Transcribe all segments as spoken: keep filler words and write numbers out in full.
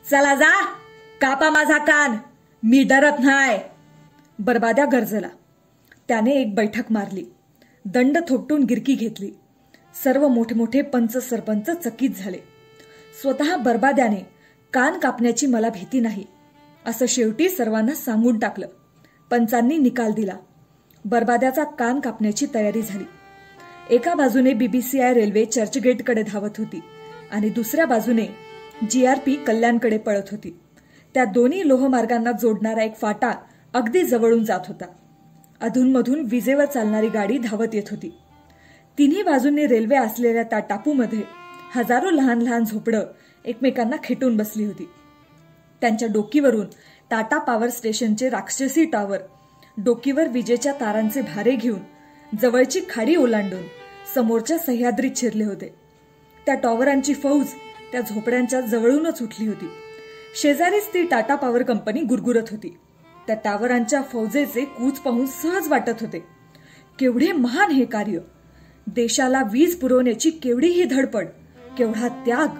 चला जा, कापा माझा कान, मी डरत नाही. बरबाद्या गरजला. त्याने एक बैठक मारली, दंड थोपटून गिरकी घेतली. सर्व मोठे मोठे पंच सरपंच चकित झाले. स्वतः बरबाद्याने कान कापण्याची मला भीती नाही असं शेवटी सर्वांना सांगून टाकलं. पंचांनी निकाल दिला. बरबाद्याचा कान कापण्याची तयारी झाली. एका बाजूने बीबीसीआय रेल्वे चर्चगेटकडे धावत होती आणि दुसऱ्या बाजूने जीआरपी कल्याणकडे पळत होती. त्या दोन्ही लोहमार्गांना जोडणारा एक फाटा अगदी जवळून जात होता. अधूनमधून विजेवर चालणारी गाडी धावत येत होती. तिन्ही बाजूंनी रेल्वे असलेल्या त्या टापूमध्ये हजारो लहान लहान झोपडं एकमेकांना खेटून बसली होती. त्यांच्या डोकीवरून टाटा पॉवर स्टेशनचे राक्षसी टॉवर डोकीवर विजेच्या तारांचे भारे घेऊन जवळची खाडी ओलांडून समोरच्या सह्याद्रीत शिरले होते. त्या टॉवरांची फौज त्या झोपड्यांच्या जवळूनच उठली होती. शेजारीच ती टाटा पॉवर कंपनी गुरगुरत होती. त्या टावरांच्या फौजेचे कूच पाहून सहज वाटत होते, केवढे महान हे कार्य, देशाला वीज पुरवण्याची केवढी ही धडपड, केवढा त्याग.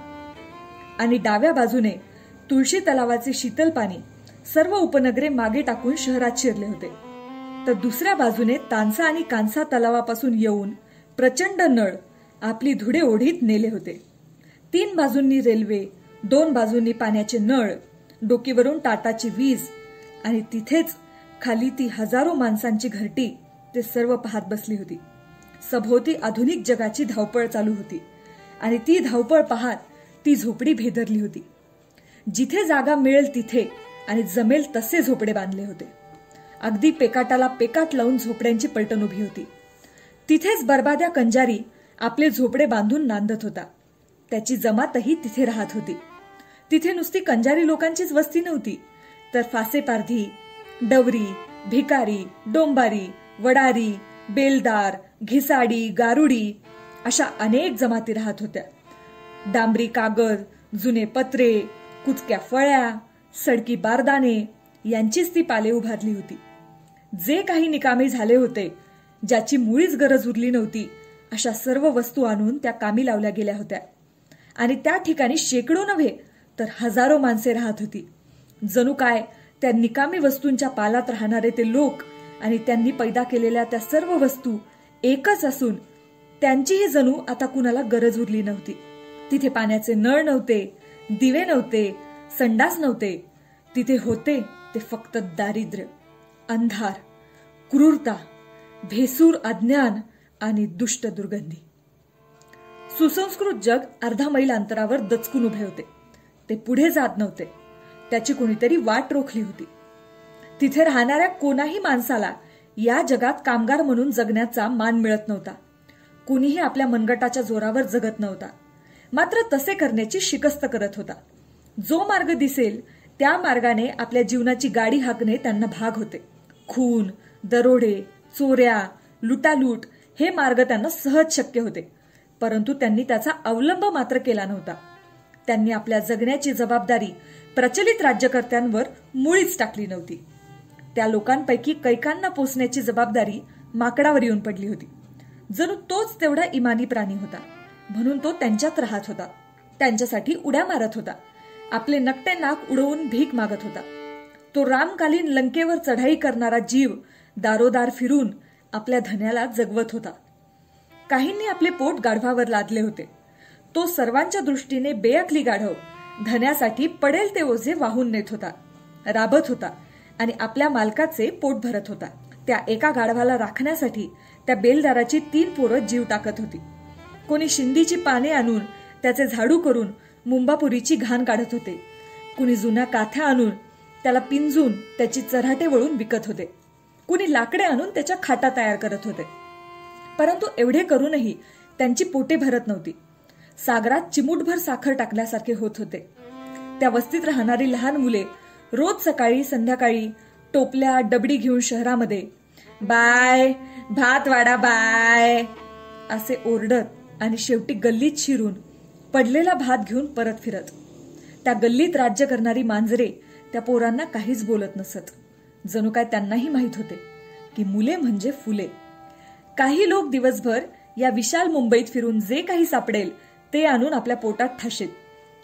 आणि डाव्या बाजूने तुळशी तलावाचे शीतल पाणी सर्व उपनगरे मागे टाकून शहरात शिरले होते. तर दुसऱ्या बाजूने तानसा आणि कांसा तलावापासून येऊन प्रचंड नळ आपली धुडे ओढीत नेले होते. तीन बाजूंनी रेल्वे, दोन बाजूंनी पाण्याचे नळ, डोकीवरून टाटाची वीज आणि तिथेच खाली ती हजारो माणसांची घरटी ते सर्व पाहत बसली होती. सभोवती आधुनिक जगाची धावपळ चालू होती आणि ती धावपळ पाहत ती झोपडी भेदरली होती. जिथे जागा मिळेल तिथे आणि जमेल तसे झोपडे बांधले होते. अगदी पेकाटाला पेकाट लावून झोपड्यांची पलटण उभी होती. तिथेच बरबाद्या कंजारी आपले झोपडे बांधून नांदत होता. त्याची जमातही तिथे राहत होती. तिथे नुसती कंजारी लोकांचीच वस्ती नव्हती, तर फासेपारधी, डवरी, भिकारी, डोंबारी, वडारी, बेलदार, घिसाडी, गारुडी अशा अनेक जमाती राहत होत्या. डांबरी कागद, जुने पत्रे, कुचक्या फळ्या, सडकी बारदाने यांचीच ती पाले उभारली होती. जे काही निकामी झाले होते, ज्याची मुळीच गरज उरली नव्हती, अशा सर्व वस्तू आणून त्या कामी लावल्या गेल्या होत्या. आणि त्या ठिकाणी शेकडो नव्हे तर हजारो माणसे राहत होती. जणू काय त्या निकामी वस्तूंच्या पालात राहणारे ते लोक आणि त्यांनी पैदा केलेल्या त्या सर्व वस्तू एकच असून त्यांचीही जणू आता कुणाला गरज उरली नव्हती. तिथे पाण्याचे नळ नव्हते, दिवे नव्हते, संडास नव्हते. तिथे होते ते फक्त दारिद्र्य, अंधार, क्रूरता, भेसूर अज्ञान आणि दुष्ट दुर्गंधी. सुसंस्कृत जग अर्धा मैल अंतरावर दचकून उभे होते. ते पुढे जात नव्हते. त्याची कोणीतरी वाट रोखली होती. तिथे राहणाऱ्या कोणाही माणसाला या जगात कामगार म्हणून जगण्याचा मान मिळत नव्हता. कुणीही आपल्या मनगटाच्या जोरावर जगत नव्हता. मात्र तसे करण्याची शिकस्त करत होता. जो मार्ग दिसेल त्या मार्गाने आपल्या जीवनाची गाडी हाकणे त्यांना भाग होते. खून, दरोडे, चोऱ्या, लुटालूट हे मार्ग त्यांना सहज शक्य होते. परंतु त्यांनी त्याचा अवलंब मात्र केला नव्हता. त्यांनी आपल्या जगण्याची जबाबदारी प्रचलित राज्यकर्त्यांवर मुळीच टाकली नव्हती. त्या लोकांपैकी कैकांना पोसण्याची जबाबदारी माकडावर येऊन पडली होती. जणू तोच तेवढा इमानी प्राणी होता, म्हणून तो त्यांच्यात राहत होता. त्यांच्यासाठी उड्या मारत होता. आपले नकटे नाक उडवून भीक मागत होता. तो रामकालीन लंकेवर चढाई करणारा जीव दारोदार फिरून आपल्या धन्याला जगवत होता. काहींनी आपले पोट गाढवावर लादले होते. तो सर्वांच्या दृष्टीने बेअकली गाढव धन्यासाठी पडेल ते ओझे वाहून नेत होता, राबत होता आणि आपल्या मालकाचे पोट भरत होता. त्या एका गाढवाला राखण्यासाठी त्या बेलदाराची तीन पोरं जीव टाकत होती. कोणी शिंदीची पाने आणून त्याचे झाडू करून मुंबापुरीची घाण काढत होते. कुणी जुन्या काथ्या आणून त्याला पिंजून त्याची चऱ्हाटे वळून विकत होते. कुणी लाकडे आणून त्याच्या खाटा तयार करत होते. परंतु एवढे करूनही त्यांची पोटे भरत नव्हती. सागरात चिमूटभर साखर टाकल्यासारखे होत होते. त्या वस्तीत राहणारी लहान मुले रोज सकाळी संध्याकाळी टोपल्या डबडी घेऊन शहरामध्ये बाय भात वाडा बाय असे ओरडत आणि शेवटी गल्लीत शिरून पडलेला भात घेऊन परत फिरत. त्या गल्लीत राज्य करणारी मांजरे त्या पोरांना काहीच बोलत नसत. जणू काय त्यांनाही माहित होते की मुले म्हणजे फुले. काही लोक दिवसभर या विशाल मुंबईत फिरून जे काही सापडेल ते आणून आपल्या पोटात ठाशीत.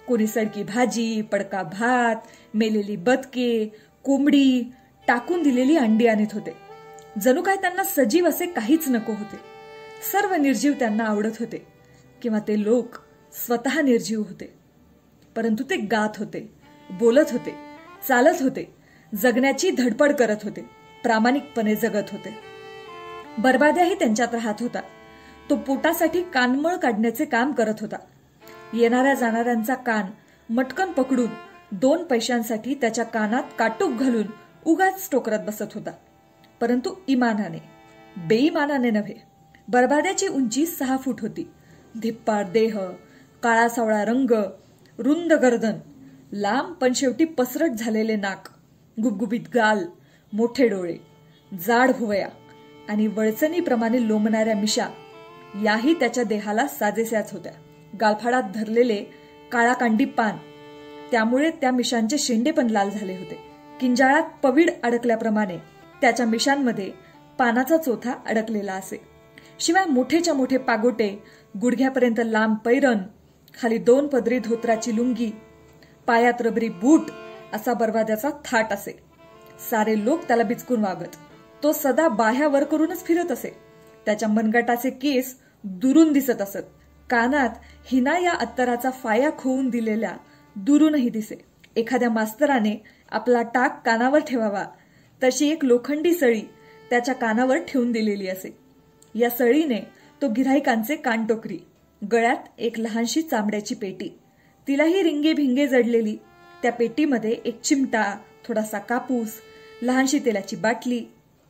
कोणी सडकी भाजी, पडका भात, मेलेली बदके, कोंबडी, टाकून दिलेली अंडी आणत होते. जणू काय त्यांना सजीव असे काहीच नको होते. सर्व निर्जीव त्यांना आवडत होते, किंवा ते लोक स्वतः निर्जीव होते. परंतु ते गात होते, बोलत होते, चालत होते, जगण्याची धडपड करत होते, प्रामाणिकपणे जगत होते. बरबाद्याही त्यांच्यात राहत होता. तो पोटासाठी कानमळ काढण्याचे काम करत होता. येणाऱ्या जाणाऱ्यांचा कान मटकन पकडून दोन पैशांसाठी त्याच्या कानात काटूक घालून उगाच टोकरत बसत होता. परंतु इमानाने, बेईमानाने नव्हे. बरबाद्याची उंची सहा फूट होती. धिप्पाड देह, काळा सावळा रंग, रुंद गर्दन, लांब पण शेवटी पसरट झालेले नाक, गुबगुबीत गाल, मोठे डोळे, जाड भुवया आणि वळचणीप्रमाणे लोंबणाऱ्या मिशा याही त्याच्या देहाला साजेशाच होत्या. गालफाडात धरलेले काळाकांडी पान, त्यामुळे त्या मिशांचे शेंडे पण लाल झाले होते. किंजाळात पवीड अडकल्याप्रमाणे त्याच्या मिशांमध्ये पानाचा चोथा अडकलेला असे. शिवाय मोठेच्या मोठे पागोटे, गुडघ्यापर्यंत लांब पैरण, खाली दोन पदरी धोत्राची लुंगी, पायात रबरी बूट असा बरबाद्याचा थाट असे. सारे लोक त्याला बिचकून वागत. तो सदा बाह्या वर करूनच फिरत असे. त्याच्या मनगटाचे केस दुरून दिसत असत. कानात हिना या अत्तराचा फाया खोवून दिलेल्या दुरूनही दिसे. एखाद्या मास्तराने आपला टाक कानावर ठेवावा तशी एक लोखंडी सळी त्याच्या कानावर ठेवून दिलेली असे. या सळीने तो गिऱ्हाईकांचे कानटोकरी, गळ्यात एक लहानशी चामड्याची पेटी, तिलाही रिंगे भिंगे जडलेली. त्या पेटीमध्ये एक चिमटा, थोडासा कापूस, लहानशी तेलाची बाटली,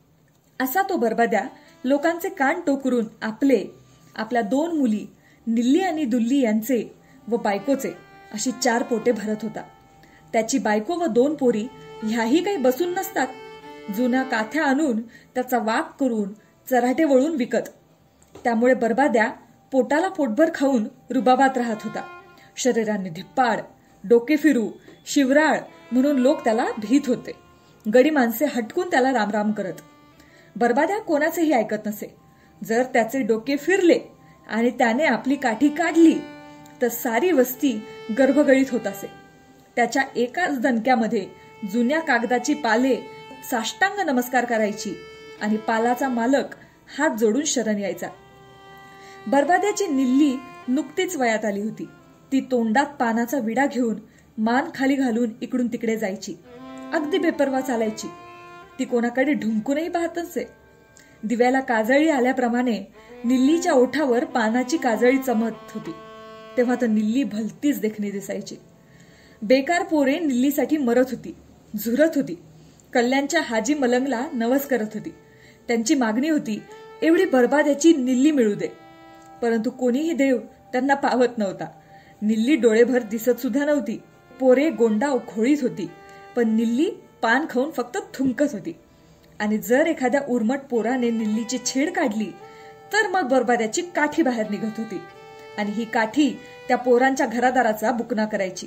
असा तो बरबाद्या लोकांचे कान टोकरून आपले, आपल्या दोन मुली निल्ली आणि दुल्ली यांचे व बायकोचे अशी चार पोटे भरत होता. त्याची बायको व दोन पोरी ह्याही काही बसून नसतात. जुन्या काथ्या आणून त्याचा वाक करून चराटे वळून विकत. त्यामुळे बरबाद्या पोटाला पोटभर खाऊन रुबाबात राहत होता. शरीराने धिप्पाड, डोके फिरू, शिवराळ म्हणून लोक त्याला भीत होते. गडी माणसे हटकून त्याला रामराम करत. बरबाद्या कोणाचेही ऐकत नसे. जर त्याचे डोके फिरले आणि त्याने आपली काठी काढली तर सारी वस्ती गर्भगळीत होत असे. त्याच्या एकाच दणक्यामध्ये जुन्या कागदाची पाले साष्टांग नमस्कार करायची आणि पालाचा मालक हात जोडून शरण यायचा. बरबाद्याची निल्ली नुकतीच वयात आली होती. ती तोंडात पानाचा विडा घेऊन मान खाली घालून इकडून तिकडे जायची. अगदी बेपर्वा चालायची. ती कोणाकडे ढुंकूनही पाहत नसे. दिव्याला काजळी आल्याप्रमाणे निल्लीच्या ओठावर पानाची काजळी चमत होती. तेव्हा तर निल्ली भलतीच देखणी दिसायची. बेकार पोरे निल्लीसाठी मरत होती, झुरत होती. कल्याणच्या हाजी मलंगला नवस करत होती. त्यांची मागणी होती एवढी बरबाद्याची निल्ली मिळू दे. परंतु कोणीही देव त्यांना पावत नव्हता. निल्ली डोळेभर दिसत सुद्धा नव्हती. पोरे गोंडा खोळीत होती, पण निल्ली पान खाऊन फक्त थुंकत होती. आणि जर एखाद्या उर्मट पोराने निल्लीची छेड काढली तर मग बरबाद्याची काठी बाहेर निघत होती आणि ही काठी त्या पोरांच्या घरादाराचा बुकना करायची.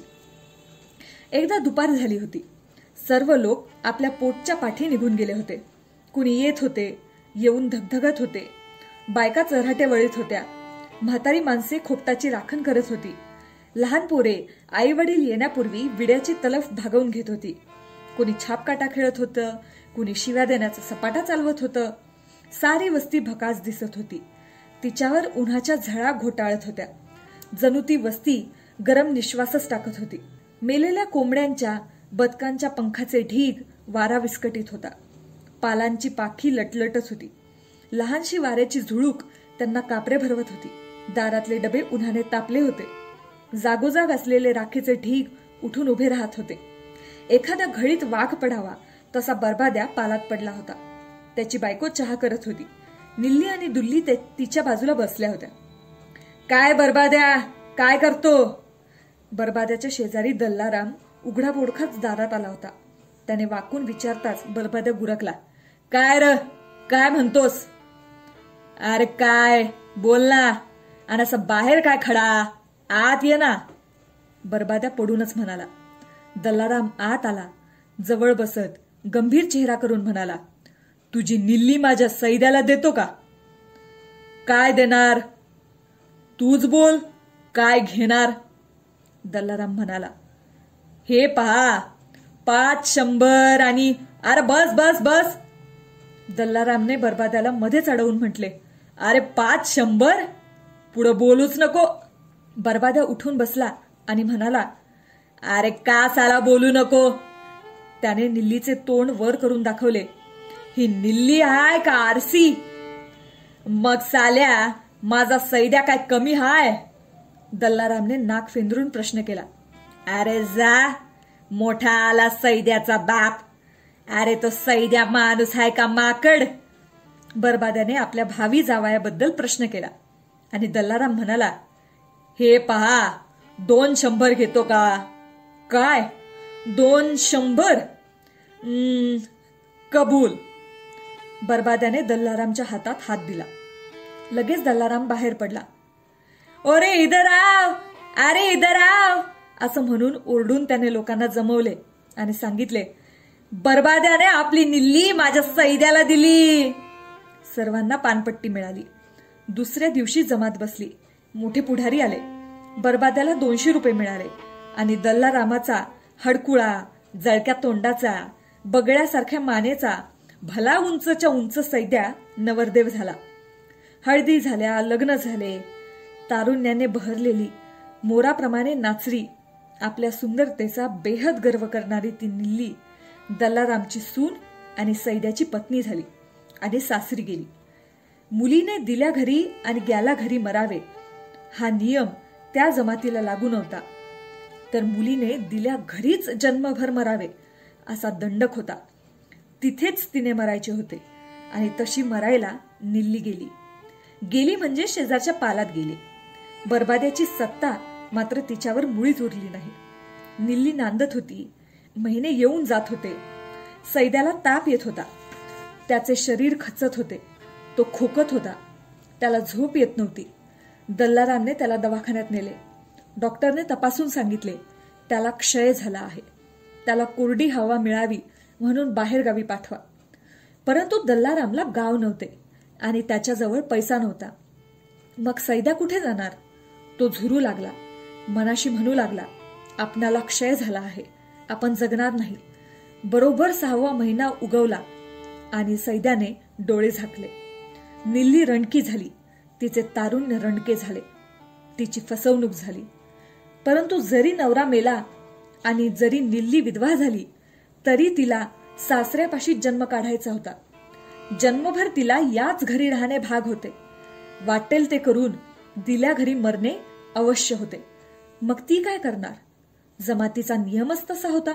एकदा दुपार झाली होती. सर्व लोक आपल्या पोटच्या पाठी निघून गेले होते. कुणी येत होते, येऊन धगधगत होते. बायका चऱ्हाटे वळीत होत्या. म्हातारी माणसे खोपटाची राखण करत होती. लहान पोरे आई वडील येण्यापूर्वी विड्याची तलफ भागवून घेत होती. कुणी छापकाटा खेळत होतं, कुणी शिव्या देण्याचा सपाटा चालवत होतं. सारी वस्ती भकास दिसत होती. तिच्यावर उन्हाच्या झळा घोटाळत होत्या. जणू ती वस्ती गरम निश्वासच टाकत होती. मेलेल्या कोंबड्यांच्या, बदकांच्या पंखाचे ढीग वारा विस्कटीत होता. पालांची पाखी लटलटत होती. लहानशी वाऱ्याची झुळूक त्यांना कापरे भरवत होती. दारातले डबे उन्हाने तापले होते. जागोजाग असलेले राखेचे ढीग उठून उभे राहत होते. एखाद्या घळीत वाघ पडावा तसा बरबाद्या पालात पडला होता. त्याची बायको चहा करत होती. निल्ली आणि दुल्ली तिच्या बाजूला बसल्या होत्या. काय बरबाद्या, काय करतो? बरबाद्याच्या शेजारी दल्लाराम उघडा बोडखाच दारात आला होता. त्याने वाकून विचारताच बरबाद्या गुरकला. काय र, काय म्हणतोस? अरे काय बोल ना, आणि असं बाहेर काय खडा, आत ये ना. बरबाद्या पडूनच म्हणाला. दल्लाराम आत आला. जवळ बसत गंभीर चेहरा करून म्हणाला, तुझी निल्ली माझ्या सैद्याला देतो का? काय देणार? तूच बोल, काय घेणार? दल्लाराम म्हणाला. हे पहा, पाच शंभर आणि अरे बस बस बस. दल्लारामने बरबाद्याला मध्येच अडवून म्हटले. अरे पाच शंभर, पुढं बोलूच नको. बरबाद्या उठून बसला आणि म्हणाला, अरे का साला बोलू नको. त्याने निल्लीचे तोंड वर करून दाखवले. ही निल्ली हाय का आरसी? मग साल्या माझा सैद्या काय कमी हाय? दल्लारामने नाक फेंदरून प्रश्न केला. अरे जा, मोठा आला सैद्याचा बाप. अरे तो सैद्या माणूस हाय का माकड? बरबाद्याने आपल्या भावी जावयाबद्दल प्रश्न केला आणि दल्लाराम म्हणाला, हे पहा, दोन शंभर घेतो का? काय दोन शंभर? कबूल. बरबाद्याने दल्लारामच्या हातात हात दिला. लगेच दल्लाराम बाहेर पडला. अरे इधर आव, अरे इधर आव असं म्हणून ओरडून त्याने लोकांना जमवले आणि सांगितले, बरबाद्याने आपली निल्ली माझ्या सैद्याला दिली. सर्वांना पानपट्टी मिळाली. दुसऱ्या दिवशी जमात बसली. मोठे पुढारी आले. बरबाद्याला दोनशे रुपये मिळाले आणि दल्लारामाचा हडकुळा, जळक्या तोंडाचा, बगळ्यासारख्या मानेचा, भला उंचच्या उंच सैद्या नवरदेव झाला. हळदी झाल्या, लग्न झाले. तारुण्याने बहरलेली, मोराप्रमाणे नाचरी, आपल्या सुंदरतेचा बेहद गर्व करणारी ती निल्ली दल्लारामची सून आणि सैद्याची पत्नी झाली आणि सासरी गेली. मुलीने दिल्या घरी आणि ग्याला घरी मरावे हा नियम त्या जमातीला लागू नव्हता, तर मुलीने दिल्या घरीच जन्मभर मरावे असा दंडक होता. तिथेच तिने मरायचे होते आणि तशी मरायला निल्ली गेली. गेली म्हणजे शेजारच्या पालात गेली. बरबाद्याची सत्ता मात्र तिच्यावर मुळीच उरली नाही. निल्ली नांदत होती. महिने येऊन जात होते. सैद्याला ताप येत होता. त्याचे शरीर खचत होते. तो खोकत होता. त्याला झोप येत नव्हती. दल्लारामने त्याला दवाखान्यात नेले. डॉक्टरने तपासून सांगितले, त्याला क्षय झाला आहे. त्याला कोरडी हवा मिळावी म्हणून बाहेरगावी पाठवा. परंतु दल्लारामला गाव नव्हते आणि त्याच्याजवळ पैसा नव्हता. मग सैद्या कुठे जाणार? तो झुरू लागला. मनाशी म्हणू लागला, आपणाला क्षय झाला आहे, आपण जगणार नाही. बरोबर सहावा महिना उगवला आणि सैद्याने डोळे झाकले. निल्ली रणकी झाली. तिचे तारुण्य रणके झाले. तिची फसवणूक झाली. परंतु जरी नवरा मेला आणि जरी निल्ली विधवा झाली तरी तिला सासऱ्यापाशी जन्म काढायचा होता. जन्मभर तिला याच घरी राहणे भाग होते. वाटेल ते करून दिल्या घरी मरणे अवश्य होते. मग ती काय करणार? जमातीचा नियमच तसा होता.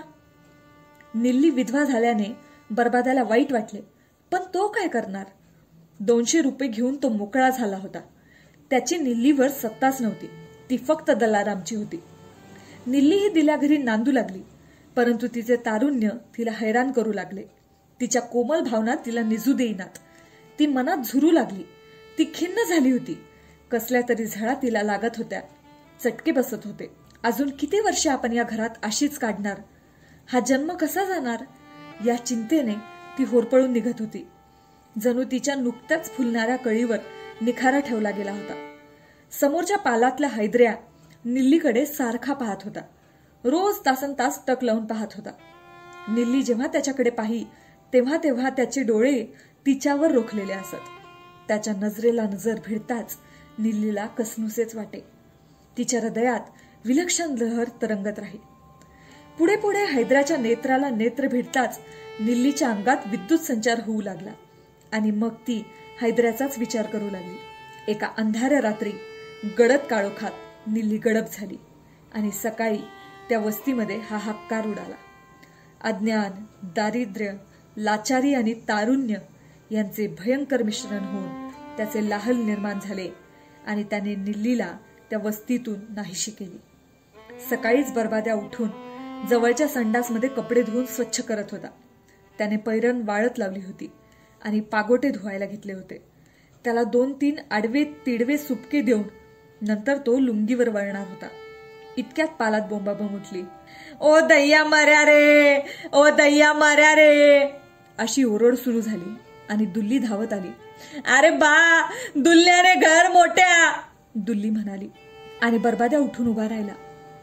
निल्ली विधवा झाल्याने बरबाद्याला वाईट वाटले, पण तो काय करणार? दोनशे रुपये घेऊन तो मोकळा झाला होता. त्याची निल्लीवर सत्ताच नव्हती. ती फक्त दल्लारामची होती. निल्ली ही दिल्या घरी नांदू लागली, परंतु तिचे तारुण्य तिला हैराण करू लागले. तिच्या कोमल भावना तिला निजू देईनात. ती मनात झुरू लागली. ती खिन्न झाली होती. कसल्या तरी झळा तिला लागत होत्या. चटके बसत होते. अजून किती वर्ष आपण या घरात अशीच काढणार? हा जन्म कसा जाणार? या चिंतेने ती होरपळून निघत होती. जणू तिच्या नुकत्याच फुलणाऱ्या कळीवर निखारा ठेवला गेला होता. समोरच्या पालातल्या हैदऱ्या निल्लीकडे सारखा पाहत होता. रोज तासन तास टक लावून पाहत होता. निल्ली जेव्हा त्याच्याकडे पाही तेव्हा तेव्हा त्याचे डोळे तिच्यावर रोखलेले असत. त्याच्या नजरेला नजर भिडताच निल्लीला कसनुसेच वाटे. तिच्या हृदयात विलक्षण लहर तरंगत राही. पुढे पुढे हैदराच्या नेत्राला नेत्र भिडताच निल्लीच्या अंगात विद्युत संचार होऊ लागला आणि मग ती हैदराचाच विचार करू लागली. एका अंधाऱ्या रात्री गडद काळोखात निल्ली गडप झाली आणि सकाळी त्या वस्तीमध्ये हाहाकार उडाला. अज्ञान, दारिद्र्य, लाचारी आणि तारुण्य यांचे भयंकर मिश्रण होऊन त्याचे लाहल निर्माण झाले आणि त्याने निल्लीला त्या वस्तीतून नाहीशी केली. सकाळीच बरबाद्या उठून जवळच्या संडासमध्ये कपडे धुवून स्वच्छ करत होता. त्याने पैरण वाळत लावली होती आणि पागोटे धुवायला घेतले होते. त्याला दोन तीन आडवे तिडवे सुपके देऊन नंतर तो लुंगीवर वळणार होता. इतक्यात पालात बोंबाबोंब उठली. ओ दैया मर्या रे, ओ दैया मर्या रे अशी ओरड सुरू झाली आणि दुल्ली धावत आली. अरे बा, दुल्ल्याने घर मोठ्या, दुल्ली म्हणाली आणि बरबाद्या उठून उभा राहिला.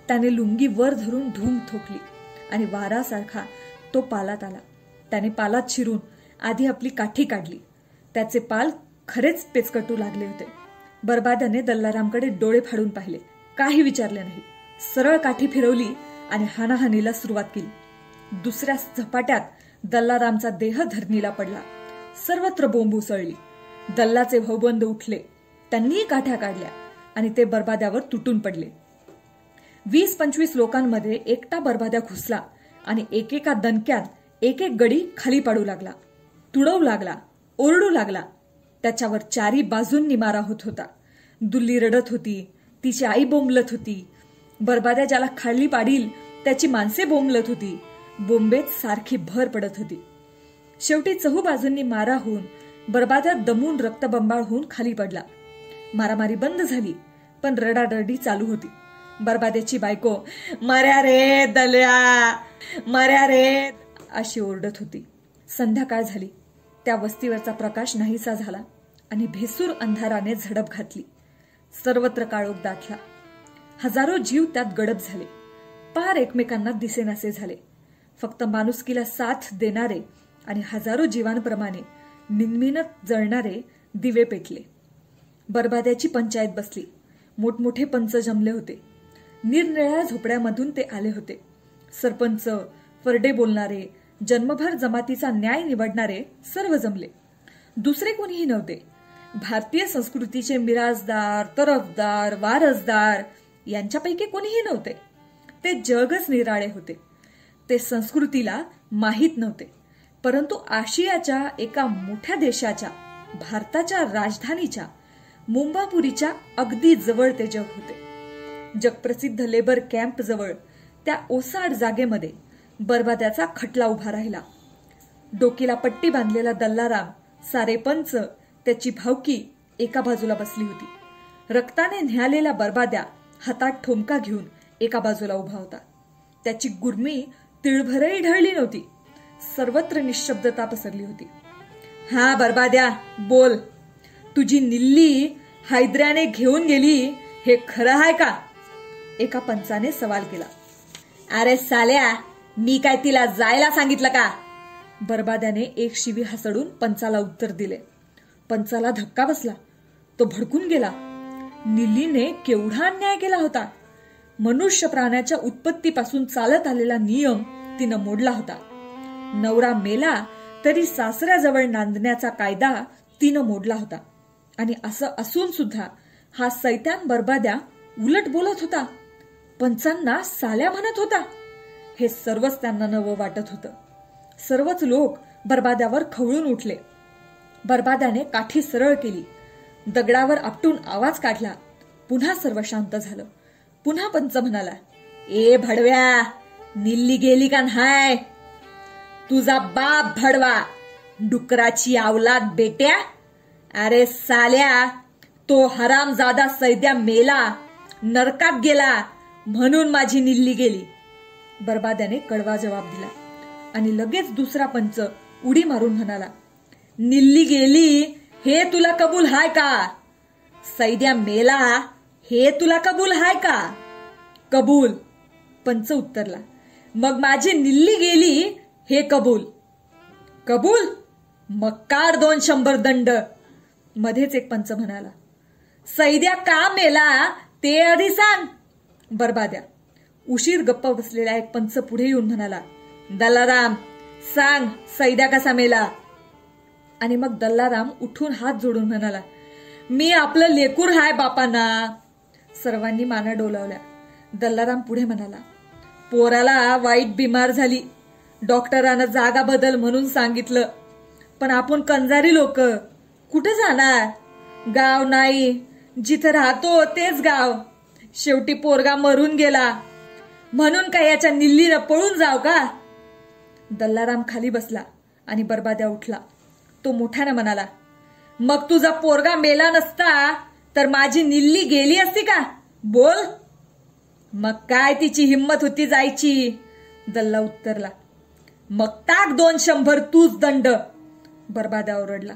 त्याने लुंगी वर धरून धूम ठोकली आणि वारासारखा तो पालात आला. त्याने पालात शिरून आधी आपली काठी काढली. त्याचे पाल खरेच पेचकटू लागले होते. बरबाद्याने दल्लारामकडे डोळे फाडून पाहिले. काही विचारले नाही. सरळ काठी फिरवली आणि हाणाहानीला सुरुवात केली. दुसऱ्या झपाट्यात दल्लारामचा देह धरणीला पडला. सर्वत्र बोंब उसळली. दल्लाचे भाऊबंद उठले. त्यांनीही काठ्या काढल्या आणि ते बरबाद्यावर तुटून पडले. वीस पंचवीस लोकांमध्ये एकटा बरबाद्या घुसला आणि एकेका दणक्यात एक एक गडी खाली पाडू लागला. तुडवू लागला, ओरडू लागला. त्याच्यावर चारी बाजूंनी मारा होत होता. दुल्ली रडत होती. तिची आई बोंबलत होती. बरबाद्या ज्याला खाली पाडील त्याची माणसे बोंबलत होती. बोंबेत सारखी भर पडत होती. शेवटी चहू बाजूंनी मारा होऊन बरबाद्या दमून रक्तबंबाळ होऊन खाली पडला. मारामारी बंद झाली, पण रडारडी चालू होती. बरबाद्याची बायको मर्या रे दल्या, मर्या रे अशी ओरडत होती. संध्याकाळ झाली. त्या वस्तीवरचा प्रकाश नाहीसा झाला आणि भेसूर अंधाराने झडप घातली. सर्वत्र काळोख दाटला. हजारो जीव त्यात गडप झाले. पार एकमेकांना दिसेनासे झाले. फक्त माणुसकीला साथ देणारे आणि हजारो जीवांप्रमाणे निनमिनत जळणारे दिवे पेटले. बरबाद्याची पंचायत बसली. मोठमोठे पंच जमले होते. निरनिळ्या झोपड्यामधून ते आले होते. सरपंच, फरडे बोलणारे, जन्मभर जमातीचा न्याय निवडणारे सर्व जमले. दुसरे कोणीही नव्हते. भारतीय संस्कृतीचे मिराजदार, तरफदार, वारसदार यांच्यापैकी कोणीही नव्हते. ते जगच निराळे होते. ते संस्कृतीला माहीत नव्हते, परंतु आशियाच्या एका मोठ्या देशाच्या, भारताच्या राजधानीच्या मुंबापुरीच्या अगदी जवळ ते जग होते. जगप्रसिद्ध लेबर कॅम्प जवळ त्या ओसाड जागेमध्ये बरबाद्याचा खटला उभा राहिला. डोकीला पट्टी बांधलेला दल्लाराम, सारे पंच, त्याची भावकी एका बाजूला बसली होती. रक्ताने न्यालेला बरबाद्या हातात ठोमका घेऊन एका बाजूला उभा होता. त्याची गुरमी तिळभरही ढळली नव्हती. सर्वत्र निश्शब्दता पसरली होती. हा बरबाद्या, बोल. तुझी निल्ली हैदऱ्याने घेऊन गेली हे खरं आहे का? एका पंचाने सवाल केला. अरे साल्या, मी काय तिला जायला सांगितलं का? बरबाद्याने एक शिवी हसडून पंचाला उत्तर दिले. पंचाला धक्का बसला. तो भडकून गेला. निल्लीने केवढा अन्याय केला होता. मनुष्य प्राण्याच्या उत्पत्तीपासून चालत आलेला नियम तिनं मोडला होता. नवरा मेला तरी सासऱ्याजवळ नांदण्याचा कायदा तिनं मोडला होता. आणि असं असून सुद्धा हा सैतान बरबाद्या उलट बोलत होता. पंचांना साल्या म्हणत होता. हे सर्वच त्यांना नवं वाटत होतं. सर्वच लोक बरबाद्यावर खवळून उठले. बरबाद्याने काठी सरळ केली. दगडावर आपटून आवाज काढला. पुन्हा सर्व शांत झालं. पुन्हा पंच म्हणाला, ए भडव्या, निल्ली गेली का नाय? तुझा बाप भडवा, डुकराची अवलाद बेट्या. अरे साल्या, तो हरामजादा सैद्या मेला, नरकात गेला म्हणून माझी निल्ली गेली. बरबाद्याने कडवा जबाब दिला आणि लगेच दुसरा पंच उडी मारून म्हणाला, निल्ली गेली हे तुला कबूल हाय का? सैद्या मेला हे तुला कबूल हाय का? कबूल, पंच उत्तरला. मग माझी निल्ली गेली हे कबूल. कबूल? मग काढ दोन शंभर दंड. मध्येच एक पंच म्हणाला, सैद्या का मेला ते आधी सांग. बरबाद्या. उशीर गप्प बसलेला एक पंच पुढे येऊन म्हणाला, दल्लाराम, सांग सैद्या कसा मेला. आणि मग दल्लाराम उठून हात जोडून म्हणाला, मी आपलं लेकूर हाय बापांना. सर्वांनी माना डोलावल्या. दल्लाराम पुढे म्हणाला, पोराला वाईट बिमार झाली. डॉक्टरानं जागा बदल म्हणून सांगितलं, पण आपण कंजारी लोक कुठे जाणार? गाव नाही, जिथं राहतो तेच गाव. शेवटी पोरगा मरून गेला म्हणून काय याच्या निल्लीनं पळून जाव का? दल्लाराम खाली बसला आणि बरबाद्या उठला. तो मोठ्यानं म्हणाला, मग तुझा पोरगा मेला नसता तर माझी निल्ली गेली असती का? बोल. मग काय तिची हिम्मत होती जायची? दल्ला उत्तरला. मग टाक दोन शंभर तूच दंड. बरबाद्या ओरडला.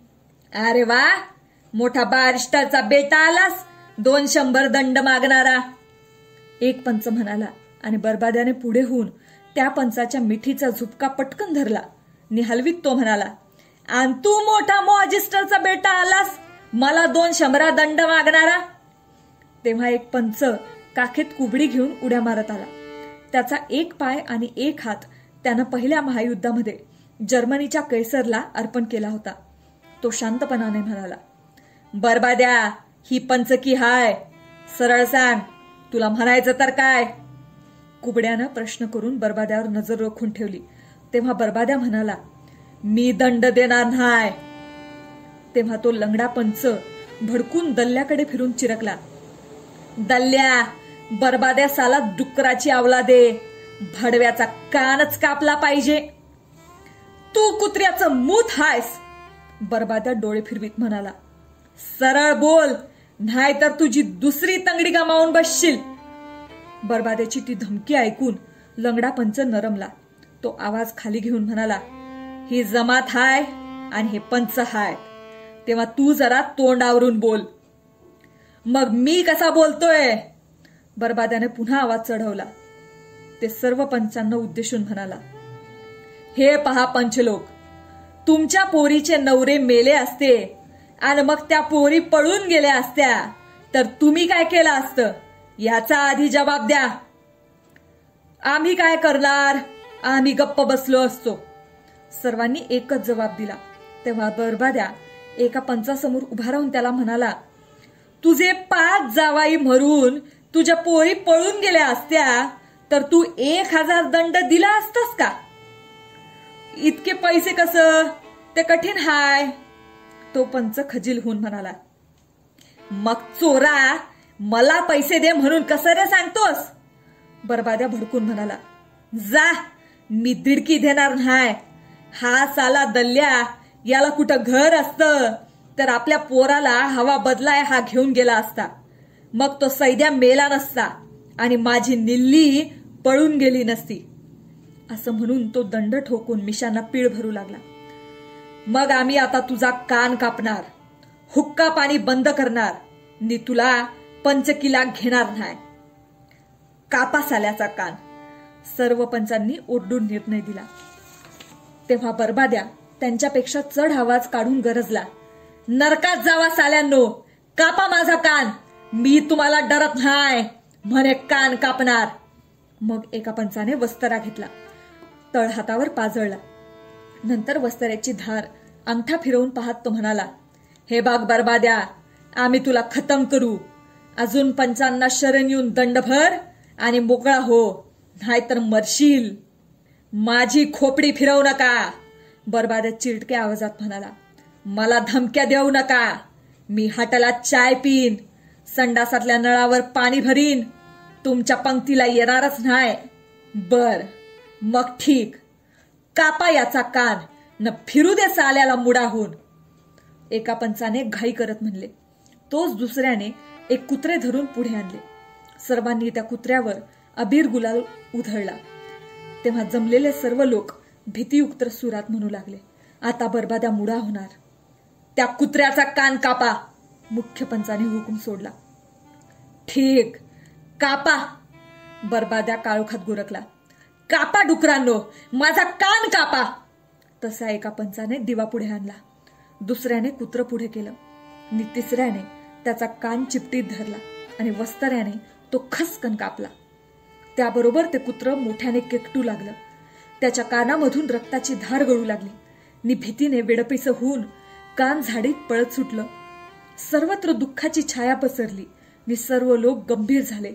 अरे वा, मोठा बारिस्टरचा बेटा आलास दोन शंभर दंड मागणारा. एक पंच म्हणाला आणि बरबाद्याने पुढे होऊन त्या पंचाच्या मिठीचा झुपका पटकन धरला. निहलवीत तो म्हणाला, आणि तू मोठा मॉजिस्टरचा बेटा आलास, मला दोन शंभरा दंड मागणारा. तेव्हा एक पंच काखेत कुबडी घेऊन उड्या मारत आला. त्याचा एक पाय आणि एक हात त्यानं पहिल्या महायुद्धामध्ये जर्मनीच्या कैसरला अर्पण केला होता. तो शांतपणाने म्हणाला, बरबाद्या, ही पंचकी हाय, सरळ सांग, तुला म्हणायचं तर काय. कुबड्यानं प्रश्न करून बरबाद्यावर नजर रोखून ठेवली. तेव्हा बरबाद्या म्हणाला, मी दंड देणार नाही. तेव्हा तो लंगडा पंच भडकून दल्ल्याकडे फिरून चिरकला. दल्ल्या, बरबाद्या साला डुकराची आवलादे, भडव्याचा कानच कापला पाहिजे. तू कुत्र्याचं मूत हायस. बरबाद्या डोळे फिरवीत म्हणाला, सरळ बोल, नाहीतर तुझी दुसरी तंगडी गमावून बसशील. बरबाद्याची ती धमकी ऐकून लंगडा पंच नरमला. तो आवाज खाली घेऊन म्हणाला, ही जमात हाय आणि हे पंच हाय, तेव्हा तू जरा तोंड आवरून बोल. मग मी कसा बोलतोय. बरबाद्याने पुन्हा आवाज चढवला. ते सर्व पंचांना उद्देशून म्हणाला, हे पहा पंचलोक, तुमच्या पोरीचे नवरे मेले असते आणि मग त्या पोरी पळून गेल्या असत्या तर तुम्ही काय केलं असतं याचा आधी जबाब द्या. आम्ही काय करणार, आम्ही गप्प बसलो असतो. सर्वांनी एकच जबाब दिला. तेव्हा बरबाद्या एका पंचासमोर उभा राहून त्याला म्हणाला, तुझे पाच जावाई मरून तुझ्या पोरी पळून गेल्या असत्या तर तू एक हजार दंड दिला असतास का. इतके पैसे कसं, ते कठीण हाय. तो पंच खजील होऊन म्हणाला, मग चोरा, मला पैसे दे म्हणून कसं रे सांगतोस. बरबाद्या भडकून म्हणाला, जा, मी दिडकी देणार नाही. हा साला दल्ल्या, याला कुठं घर असतं तर आपल्या पोराला हवा बदलाय हा घेऊन गेला असता. मग तो सैद्या मेला नसता आणि माझी निल्ली पळून गेली नसती. असं म्हणून तो दंड ठोकून मिशांना पीळ भरू लागला. मग आम्ही आता तुझा कान कापणार, हुक्का पाणी बंद करणार, नि तुला पंचकिला घेणार नाही. कापा साल्याचा कान. सर्व पंचांनी ओरडून निर्णय दिला. तेव्हा बरबाद्या त्यांच्यापेक्षा चढ आवाज काढून गरजला, नरकात जावा साल्यांनो, कापा माझा कान, मी तुम्हाला डरत नाही, म्हणे कान कापणार. मग एका पंचाने वस्तरा घेतला, तळहातावर पाजळला. नंतर वस्तऱ्याची धार अंगठा फिरवून पाहत तो म्हणाला, हे बाग बरबाद्या, आम्ही तुला खतम करू. अजून पंचांना शरण येऊन दंड भर आणि मोकळा हो, नाहीतर मरशील. माझी खोपडी फिरवू नका. बरबाद्या चिरटक्या आवाजात म्हणाला, मला धमक्या देऊ नका. मी हाटाला चाय पिन, संडासातल्या नळावर पाणी भरीन, तुमच्या पंक्तीला येणारच नाही. बर, मग ठीक, कापा याचा कान न फिरू दे साल्याला मुडाहून. एका पंचाने घाई करत म्हणले. तोच दुसऱ्याने एक कुत्रे धरून पुढे आणले. सर्वांनी त्या कुत्र्यावर अबीर गुलाल उधळला. तेव्हा जमलेले सर्व लोक भीतीयुक्त सुरात म्हणू लागले, आता बरबाद्या मुडा होणार. त्या कुत्र्याचा कान कापा. मुख्य पंचाने हुकूम सोडला. ठीक, कापा. बरबाद्या काळोखात गुरकला. कापा डुकरांनो, माझा कान कापा. तसा एका पंचाने दिवा पुढे आणला, दुसऱ्याने कुत्र पुढे केलं आणि तिसऱ्याने त्याचा कान चिपटीत धरला आणि वस्तऱ्याने तो खसकन कापला. त्याबरोबर ते कुत्र मोठ्याने केकटू लागलं. त्याच्या कानामधून रक्ताची धार गळू लागली आणि भीतीने वेडपिस होऊन कान झाडीत पळत सुटलं. सर्वत्र दुःखाची छाया पसरली आणि सर्व लोक गंभीर झाले.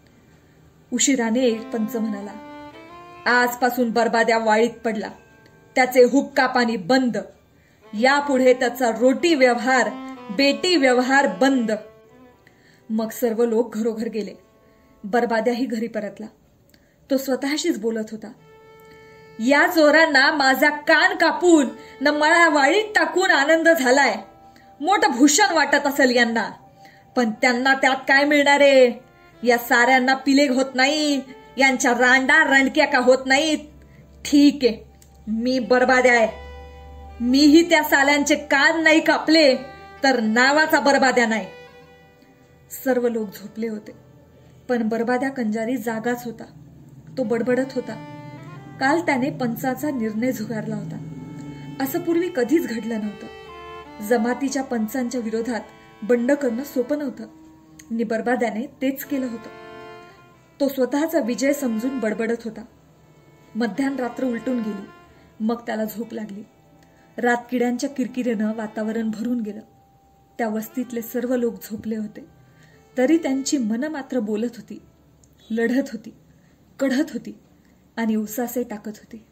उशिराने एक पंच म्हणाला, आजपासून बरबाद्या वाळीत पडला, त्याचे हुक्का पाणी बंद. यापुढे त्याचा रोटी व्यवहार, बेटी व्यवहार बंद. मग सर्व लोक घरोघर गेले. बरबाद्याही घरी परतला. तो स्वतःशीच बोलत होता, या चोरांना माझा कान कापून न मला वाळीत टाकून आनंद झालाय. मोठं भूषण वाटत असेल यांना, पण त्यांना त्यात काय मिळणार आहे. या साऱ्यांना पिलेग होत नाही, यांच्या रांडा रणक्या का होत नाहीत. ठीक आहे, मी बरबाद्या आहे. मीही त्या साल्यांचे कान नाही कापले तर नावाचा बरबाद्या नाही. सर्व लोक झोपले होते. पण बरबाद्या कंजारी जागाच होता. तो बडबडत होता. काल त्याने पंचाचा निर्णय झुगारला होता. असं पूर्वी कधीच घडलं नव्हतं. जमातीच्या पंचांच्या विरोधात बंड करणं सोपं नव्हतं आणि बरबाद्याने तेच केलं होतं. तो स्वतःचा विजय समजून बडबडत होता. मध्यान रात्र उलटून गेली. मग त्याला झोप लागली. रातकिड्यांच्या किरकिरीनं वातावरण भरून गेलं. त्या वस्तीतले सर्व लोक झोपले होते. तरी त्यांची मन मात्र बोलत होती, लढत होती, कढत होती आणि उसासे टाकत होती.